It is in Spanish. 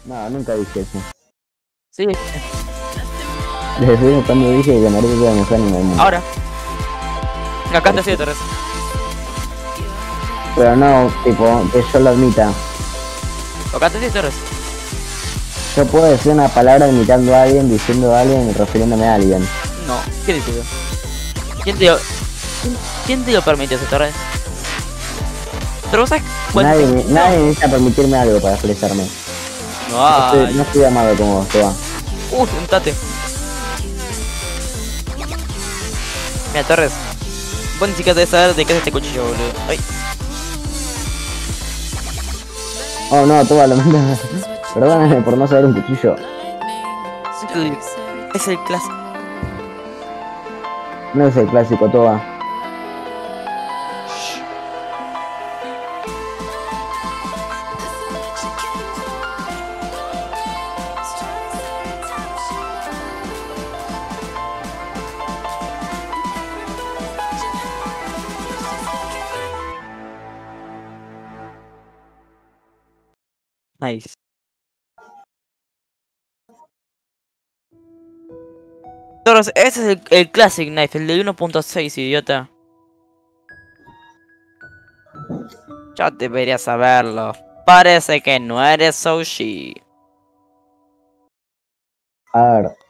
No, nunca dije eso. Sí, Desde cuando dije que Naruto era el mejor anime del mundo. ahora. Acá te sigue Torres. Pero no, tipo, que yo lo admita. Acá te sigue Torres. Yo puedo decir una palabra imitando a alguien, diciendo a alguien y refiriéndome a alguien. No, ¿qué dices yo? ¿Quién te lo permite eso, Torres? Pero vos sabés cuál Nadie, te- nadie necesita permitirme algo para expresarme. No No hay. estoy amado como vos, Toba. Sentate. Mira, Torres. Vos ni siquiera debes saber de qué es este cuchillo, boludo. Ay, Oh no, Toba, lamento. Perdóname por no saber un cuchillo. es el clásico. No es el clásico, Toba. Nice. Torres, ese es el Classic Knife, el de 1.6, idiota. Ya deberías saberlo. Parece que no eres Sushi. A ver.